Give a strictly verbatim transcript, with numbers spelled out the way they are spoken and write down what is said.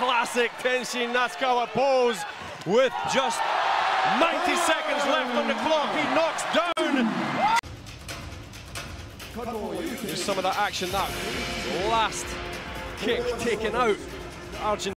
classic Tenshin Nasukawa pose with just ninety seconds left on the clock. He knocks down. Here's some of that action, that last kick taken out. Argent